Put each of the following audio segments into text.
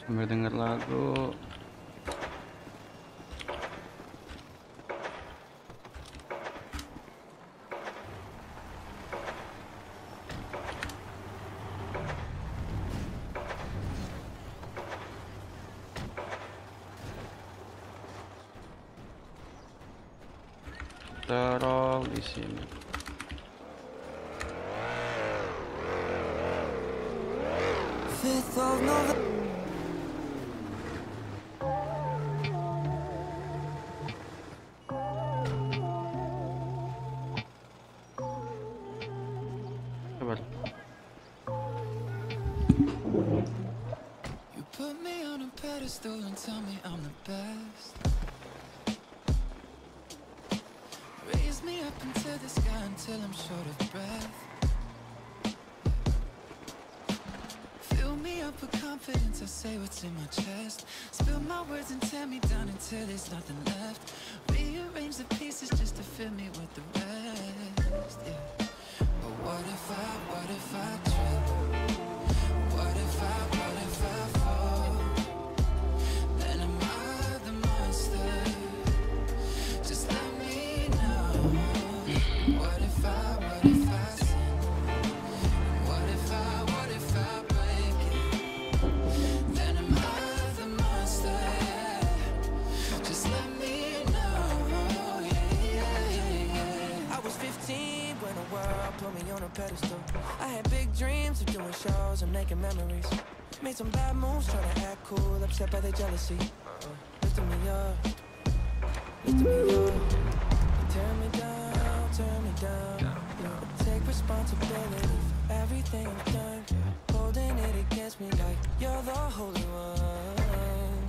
sambil denger lagu. Taruh di sini. Sabar. You put me on a pedestal and tell me I'm the best. Raise me up into the sky until I'm short of breath. Fill me up with confidence, I say what's in my chest. Spill my words and tear me down until there's nothing left. Rearrange the pieces just to fill me with the rest, yeah. But what if I trip? What if I fall? Then am I the monster? Just let me know. What if I sin? What if I break it? Then am I the monster? Just let me know. Yeah. I was 15 when the world put me on a pedestal. I had big dreams of doing shows and making memories. Made some bad moves, trying to act cool, upset by the jealousy. Lifting me up, lifting me up. Turn me down. Yeah. Take responsibility for everything I've done. Holding it against me like you're the holy one.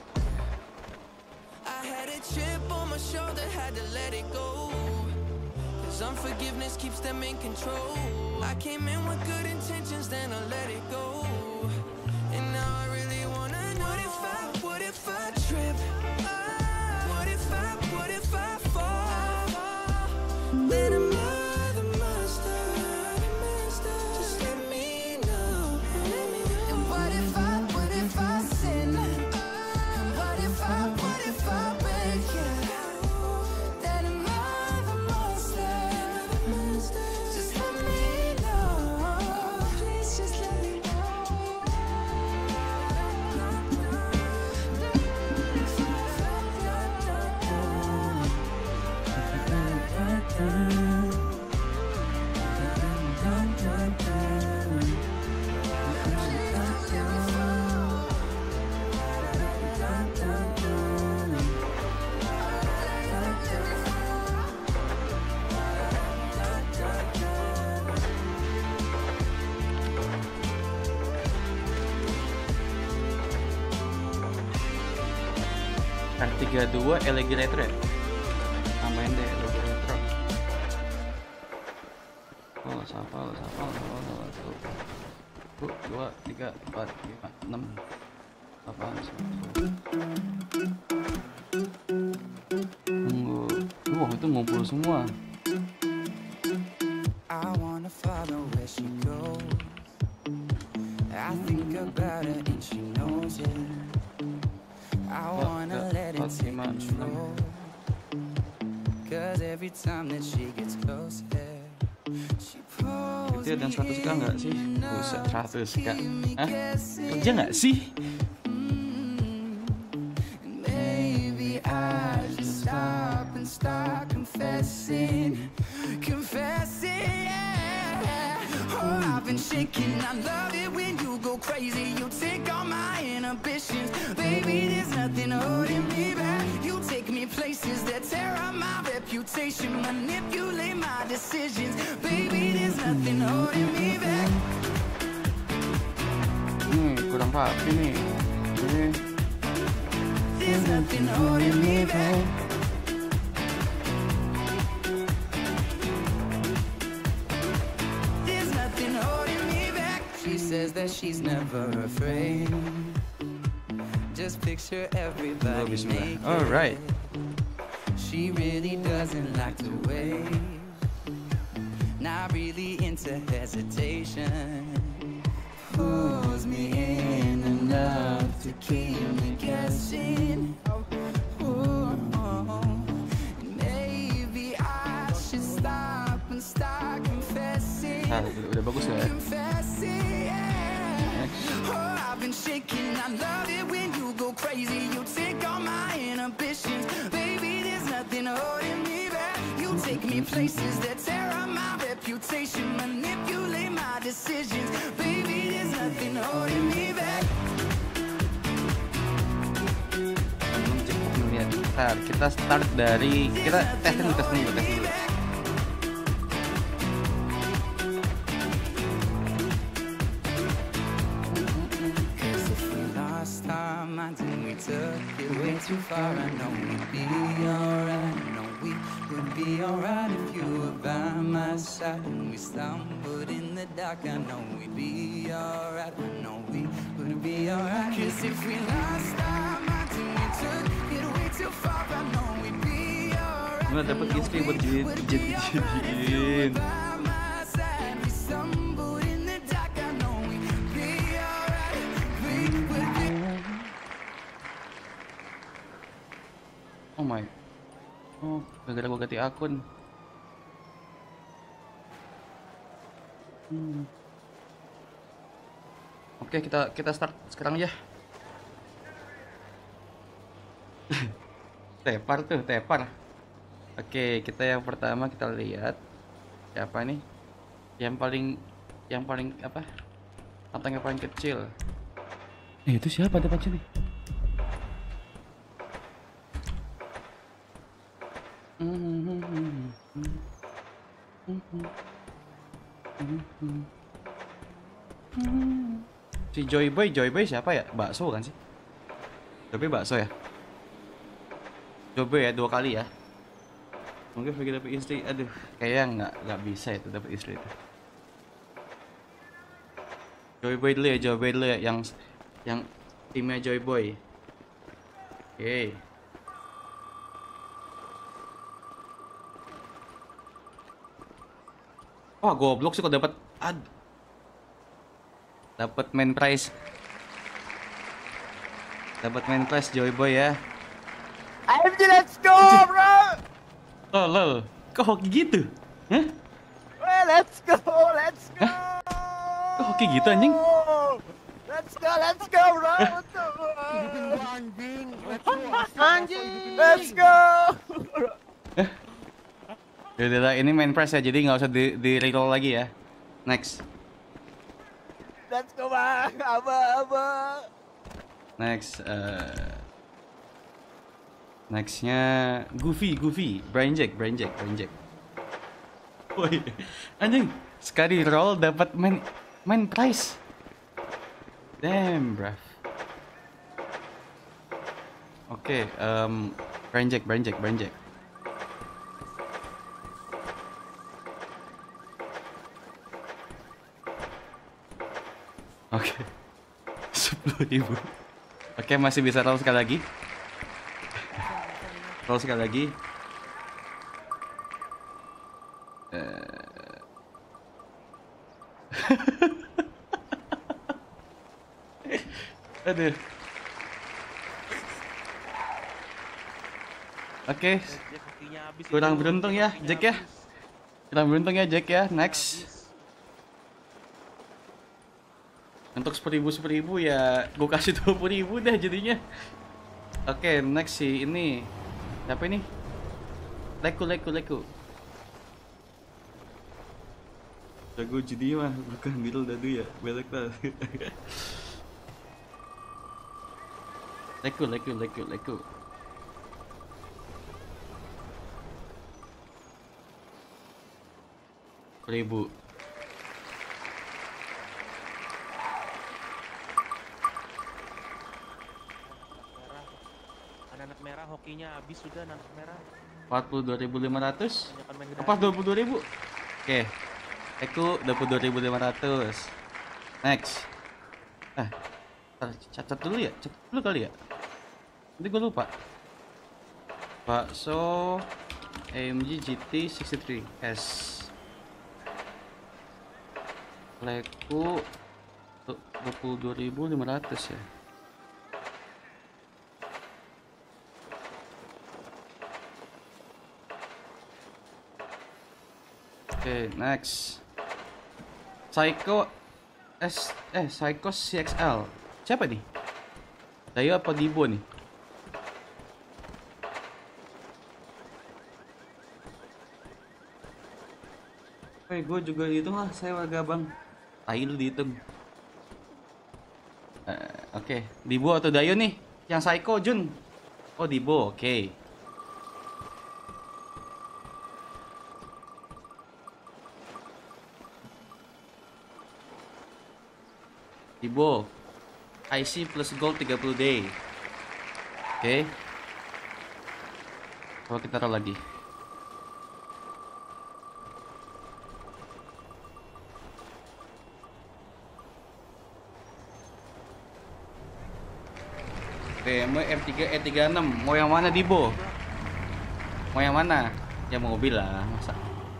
I had a chip on my shoulder, had to let it go. Cause unforgiveness keeps them in control. I came in with good intentions, then I let it go. And now I really wanna know, what if I trip? What if I fall? Then am I the monster? Just let me know. And what if I sin? And what if I break it? Then am I the monster? Just let me know. Please just let me know. R32 LG Retro ya? Tambahin deh LG Retro. Safal 1, 2, 3, 4, 5, 6. Apaan sih? Tunggu. Itu ngumpul semua. I wanna follow where she goes. I think about her and she knows it. I wanna let it take control. Cause every time that she gets closer, she pulls Itu dan 100k nggak sih? Buset, 100k. Hah? Kerja nggak sih? Maybe I should stop and start confessing, yeah. Oh, I've been shaking. I love it when you go crazy. You take all my inhibitions. Baby, there's nothing holding me back. You take me places that tear up my reputation, manipulate my decisions. Baby, there's nothing holding me back. Kurang rapi nih. There's nothing holding me back. There's nothing holding me back. She says that she's never afraid. Just picture everybody naked. All right. She really doesn't like to wait. Not really into hesitation. Pulls me in enough to keep me guessing. Ooh, maybe I should stop and start confessing. Nah, udah bagus ya. Confessing, yeah. Oh, I've been shaking. I love it when you go crazy. You take all my inhibitions. Baby, there's nothing holding me back. You take me places that tear up my reputation, manipulate my decisions. Baby, there's nothing holding me back. Bentar, kita start dari tes dulu. We took it way too far. I know we'd be alright. I know we would be alright if you were by my side. When we stumbled in the dark, I know we'd be alright. I know we would be alright. 'Cause if we lost our minds and we took it way too far, I know we'd be alright. Gimana dapat istri buat jadiin? Oh my. Oh, gara-gara gua ganti akun. Oke, kita start sekarang ya. Tepar. Oke, kita yang pertama kita lihat siapa nih? Yang paling apa? Atang yang paling kecil. Itu siapa depan sini? Si Joyboy siapa ya? Bakso kan sih? Tapi bakso ya? Joyboy ya 2 kali ya. Mungkin pergi dapet istri. Aduh, kayaknya nggak bisa itu dapet istri itu. Joyboy dulu ya, yang timnya Joyboy. Oke. Wah, goblok sih kok dapat main prize. Dapat main prize Joyboy ya. AMG, let's go, bro. Lol. Kok hoki gitu? Hah? Well, let's go. Kok hoki gitu anjing? Let's go, bro. Anjing. Let's go. Yaudah, ini main prize ya, jadi nggak usah di reroll lagi ya. Next. Let's go, bang. Aba. Next. Nextnya Goofy. Brain Jack. Woi, anjing. Sekali roll dapat main prize. Damn, bruh. Oke, Brain Jack. Oke. 10.000. Oke, masih bisa roll sekali lagi. Aduh. Oke. Kurang beruntung ya, Jack ya. Next. Untuk 10.000 ya, gue kasih 20.000 dah jadinya. Oke, next sih ini. Siapa ini? Leku. Jago judi mah, bukan Birul Dadu ya. Belek lah. Leku. 1000. Anak merah hokinya habis sudah, anak merah. 42.500. Apa 22.000? Oke. Leku 22.500. Next. Catat dulu kali ya. Nanti gue lupa. Bakso AMG GT 63S. Leku 22.500 ya. Oke, next. Psycho Psycho CXL. Siapa nih? Dayo apa Dibo nih? Gue juga dihitung lah, saya warga bang. Tai lu dihitung. Oke, Dibo atau Dayo nih? Yang Psycho Jun. Oh Dibo, oke. Dibo, IC plus gold 30 day. Oke. Coba kita taruh lagi. BMW M3 E36. Mau yang mana Dibo? Mau yang mana? Ya mobil lah, masa?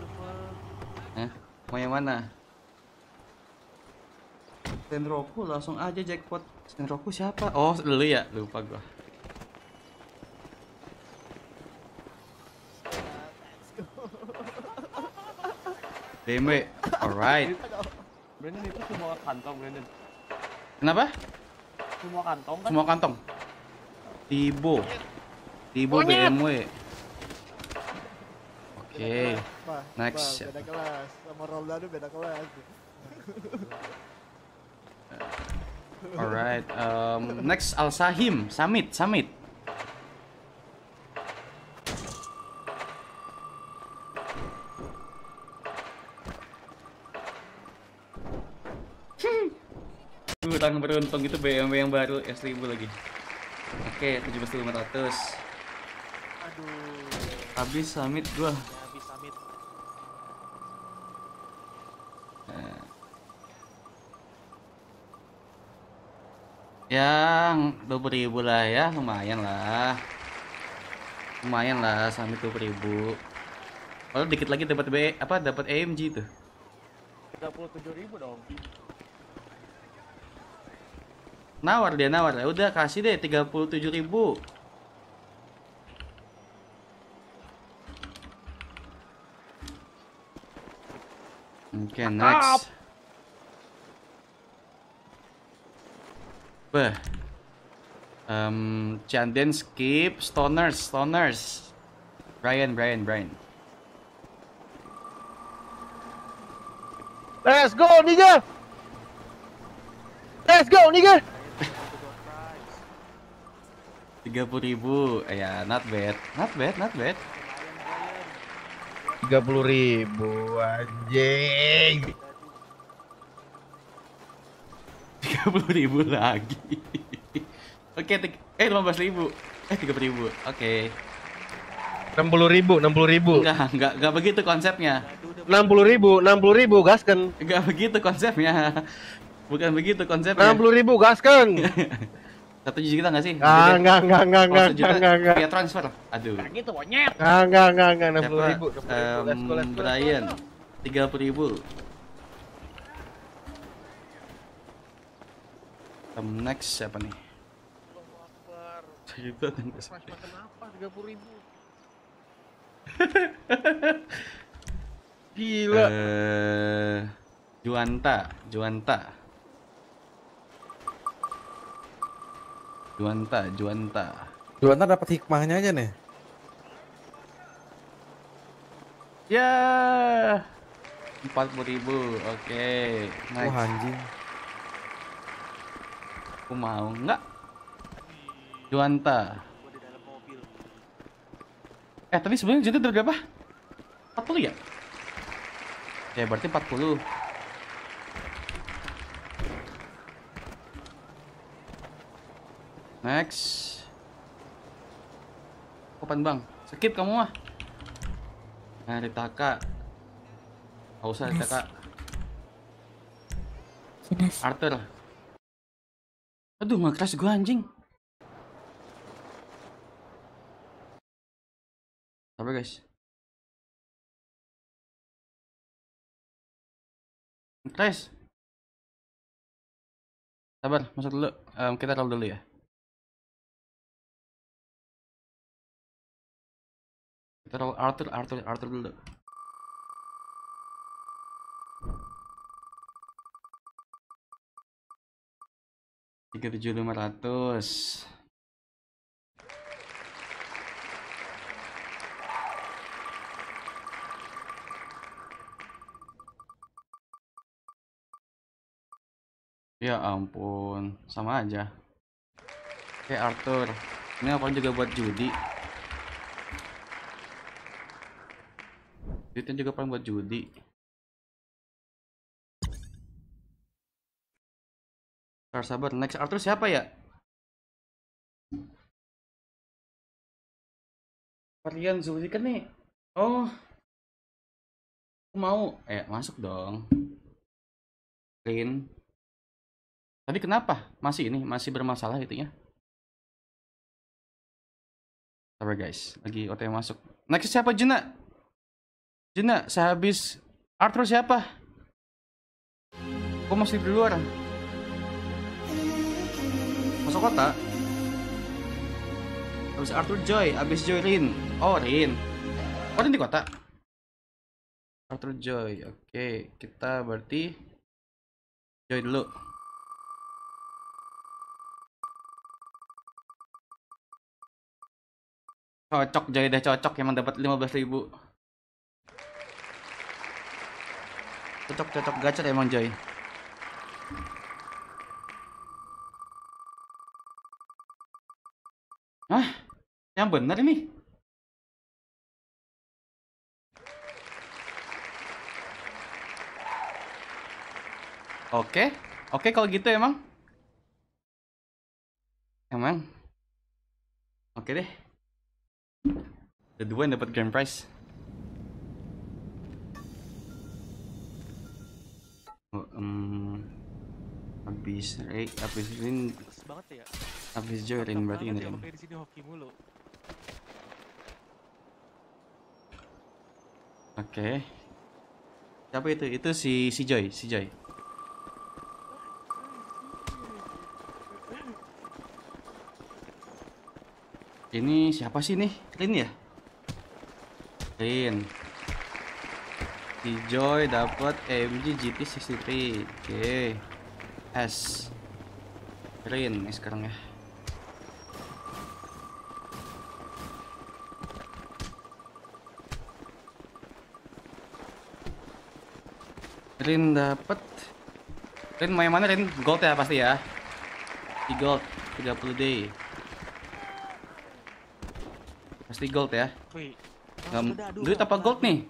Mau yang mana? Senroku langsung aja jackpot. Senroku siapa? Oh, dulu ya, lupa gua. BMW, alright. Brandon itu semua kantong, Brandon. Kenapa? Semua kantong kan? Semua kantong. Dibo Monyet! BMW. Oke, Bah, next. beda kelas. Sama Ronaldo beda kelas. Alright, next Al Sahim, Summit. Kurang beruntung itu BMW yang baru S1000 lagi. Oke, 17.500. Aduh. Habis Summit gua. Ya habis summit. Yang 20.000 lah ya, lumayan lah. Summit 20.000. Kalau dikit lagi dapat dapat AMG tuh. 37.000 dong. Nawar ya udah kasih deh 37.000. Oke, next. Beh. Chanden skip stoners. Brian. Let's go, nigga! Let's go, nigga! 30.000. Ya, not bad. 30.000 anjing. 30.000 lagi. Oke, 15.000. 30.000. Oke. 60.000. Enggak begitu konsepnya. 60.000 gaskan. Enggak begitu konsepnya. Bukan begitu konsepnya. 60.000 gaskan. 1 juta enggak sih? Enggak. Via transfer. Aduh. Gitu monyet. Enggak 60.000. Brian 30.000. Next siapa nih? Cerita tentang Kenapa 30.000? Gila. Juanta. Juanda dapat hikmahnya aja nih. Ya. 40.000. Oke. Nice. Wah anjing. Aku mau enggak? Juanta. Gua di dalam mobil. Tadi sebenarnya Juanta udah berapa? 40 ya? Ya berarti 40. Next. Kapan bang? Skip kamu mah. Nah, Ritaka. Gak usah Ritaka. Arthur. Aduh, nge-crash gua anjing. Sabar guys. Nge-crash. Sabar, masuk dulu. Kita roll dulu ya. Kita roll Arthur dulu. 37.500. Ya ampun, sama aja. Oke, Arthur. Ini apa juga buat judi? Duitnya juga paling buat judi. Sabar, next Arthur siapa ya? Varian Zulika nih. Oh, aku mau. Masuk dong. Rin. Tadi kenapa? Masih bermasalah itunya. Sabar guys, lagi OTW masuk. Next siapa Juna? Juna, sehabis Arthur siapa? Kok masih di luar? Masuk kota? Habis Arthur Joy, habis Joy Rin. Oh Rin. Oh Rin di kota. Arthur Joy, oke. Kita berarti Joy dulu. Cocok Joy, dah cocok, emang dapat 15.000. Cocok gacor emang Joy. Hah? Yang benar ini? Oke kalau gitu emang. Oke deh. Kedua yang dapat grand prize. Habis Rin, banget ya. habis Joy Rin berarti ini Rin. Di sini hoki mulu. Oke. Siapa itu? Itu si Joy. Ini siapa sih nih? Rin ya? Rin. Si Joy dapat AMG GT63. Oke. S. Rin nih sekarang ya. Rin dapat. Rin mau yang mana Rin? Gold ya pasti ya. Di gold 30 day. Pasti gold ya. Wih. Duit apa gold nih?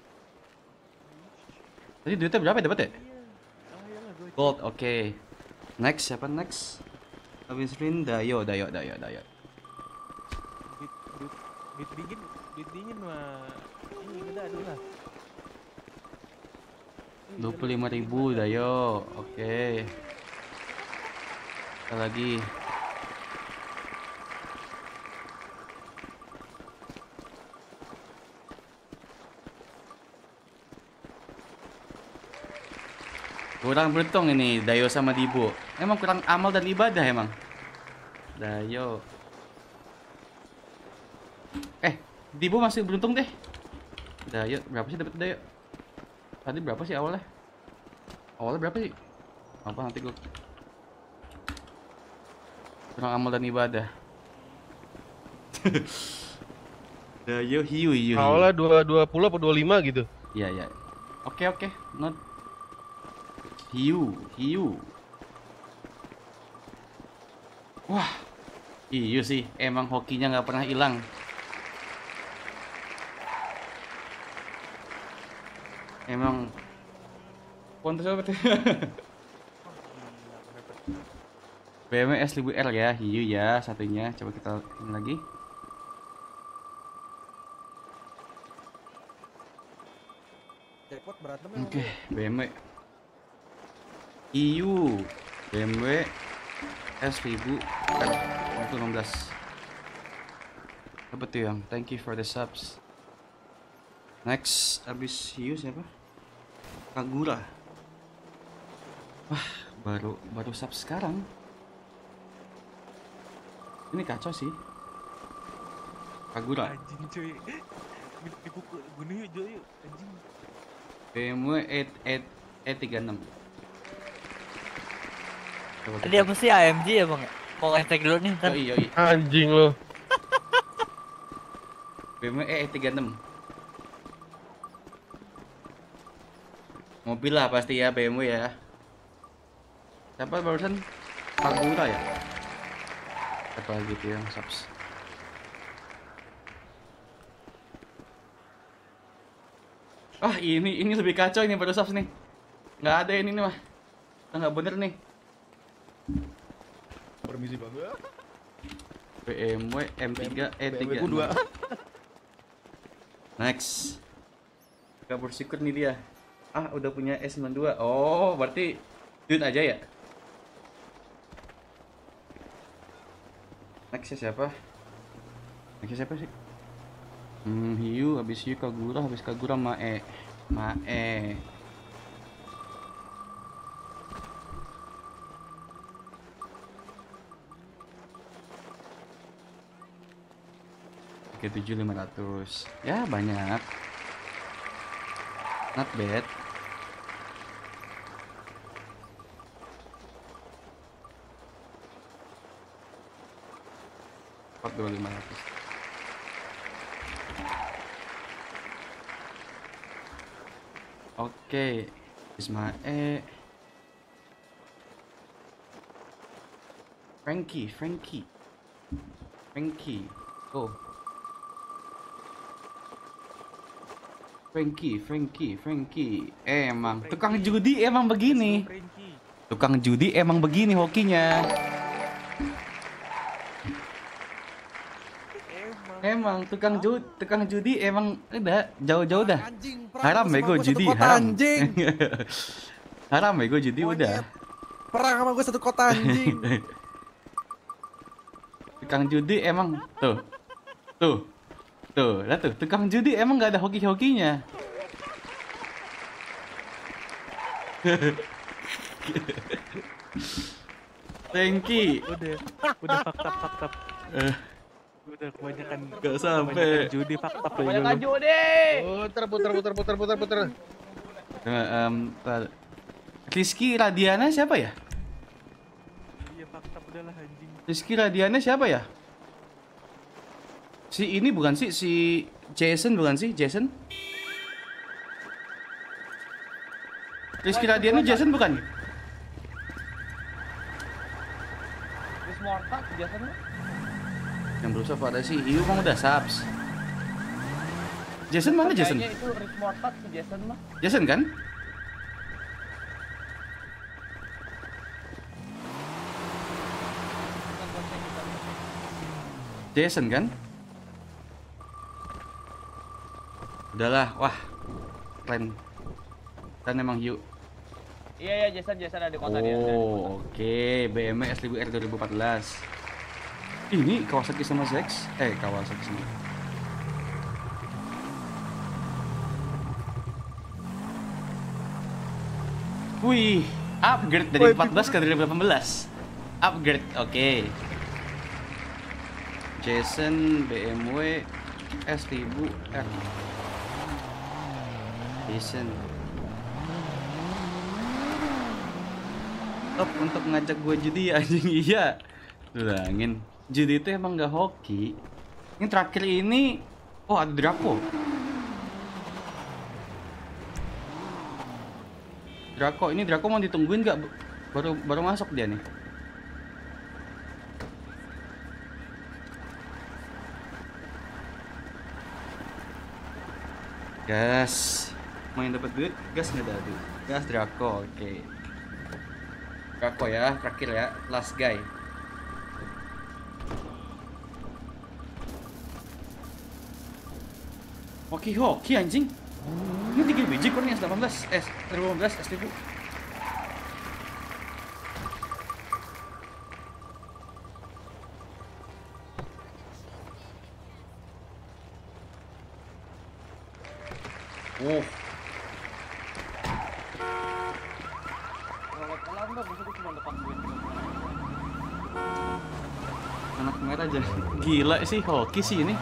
Tadi duitnya berapa ya dapat ya? Gold, oke. Next, siapa next? Habis Rin, Dayo. Duit dingin mah. Ini udah aduh lah. 25.000 Dayo. Oke. Apa lagi? Kurang beruntung ini Dayo sama Dibo. Emang kurang amal dan ibadah emang. Dayo. Dibo masih beruntung deh. Dayo berapa sih dapat Dayo? Tadi berapa sih awalnya? Awalnya berapa sih? Apa nanti gue kurang amal dan ibadah. Dayo hiu. Awalnya 20 apa 25 gitu. Iya. Oke. Not hiu. Wah. Iya sih, emang hokinya nggak pernah hilang. Emang pontes apa tuh? BMW S1000R ya, hiu ya satunya. Coba kita ini lagi. Jackpot berantem Oke, BMW hiu, BMW S1000R 16. Apa tuh yang? Thank you for the subs. Next, abis hiu siapa? Kagura. Wah, baru sub sekarang. Ini kacau sih. Kagura. Anjing cuy. Dipukul bunuh yuk Joy yuk. Anjing. BMW E36. Coba Tadi apa sih AMG ya bang? Mau ngecek dulu nih ntar. Yoi. Anjing lo. BMW E36. Mobil lah pasti ya, BMW ya. Siapa barusan? Agura ya? Apa lagi tuh yang subs? Ah ini lebih kacau ini baru subs nih. Nggak ada ini nih mah. Nggak bener nih. Permisi bang. BMW M3 E3. BMW ku 2. Next. Kabur sikut nih dia. Ah, udah punya S92. Oh, berarti duit aja ya? Next siapa? Next siapa sih? Hiu, habis Hiu Kagura, habis Kagura Mae. Mae. Oke, 7.500. Ya, banyak. Not bad. Empat 2.500. Oke, Ismae. Frankie. Oh. Frankie. Emang tukang judi emang begini. Tukang judi emang begini hokinya. Emang tukang judi emang udah jauh-jauh dah. Haram bego judi, haram. Anjing. Haram bego judi udah. Perang sama gue satu kota anjing. Tukang judi emang tuh, lah tuh tukang judi emang nggak ada hoki-hokinya. Frankie. Udah fakta. Udah kebanyakan Gak sampai. judi fakta Kebanyakan judi. Puter. Rizky Radiana siapa ya? Iya fakta udahlah anjing. Rizky Radiana siapa ya? Si ini bukan sih, si Jason bukan sih? Jason? Rizky Radiana Jason bukan? Chris Mortak biasanya. Yang berusaha pada si Hiu mah udah subs. Jason mana Jason? Kayaknya itu Chris Mortak si Jason mah. Jason kan? Jason kan? Udahlah, wah. Keren. Kan emang Hiu. Iya Jason ada di kota dia. Oh, oke. BMW S1000R 2014. Ini Kawasaki sama Zex. Kawasaki sama. Wih, upgrade dari 14 ke 2018. Upgrade, oke. Jason BMW S1000R. Jason. Top untuk ngajak gue judi ya anjing. Iya. Bilangin, judi itu emang gak hoki. Ini terakhir ini, oh ada Draco. Ini Draco mau ditungguin gak? Baru masuk dia nih. Gas. Mau yang dapat duit, gas nggak ada duit. Gas Draco, oke. Draco ya, terakhir ya, last guy. Hoki anjing. Ini 3 biji kurang S18, S15, S1000. Oh. Anak merah aja. Gila sih, hoki sih ini.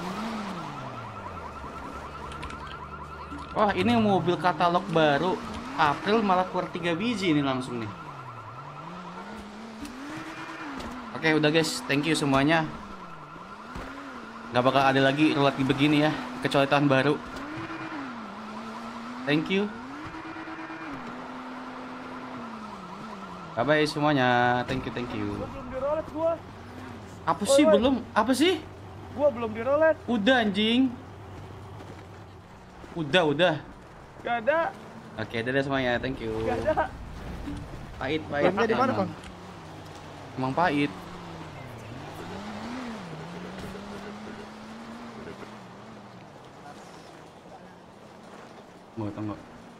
Wah, ini mobil katalog baru. April malah keluar 3 biji ini langsung nih. Oke, udah guys, thank you semuanya. Gak bakal ada lagi roulette begini ya, kecuali tahun baru. Thank you. Bye bye semuanya. Thank you, thank you. Gua belum di roulette gua. Apa sih belum? Apa sih? Gua belum di roulette. Udah anjing. Udah. Gak ada. Oke, dadah semuanya. Thank you. Gak ada. Pahit. Klaimnya di mana, emang. Bang? Emang pahit. Mau tunggu.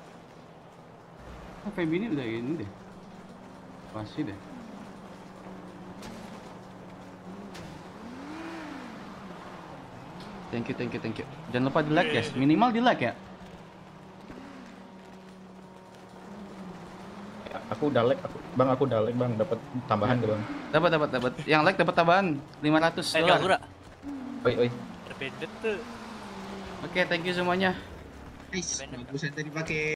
Feby ini udah ini deh. Pasti deh. Thank you. Jangan lupa di like guys, minimal di like ya. Aku udah like, aku udah like bang, dapat tambahan deh bang. Dapat. Yang like dapat tambahan $500. Oi. Terbendet tuh. Oke, thank you semuanya. Nice, bagus yang tadi pakai.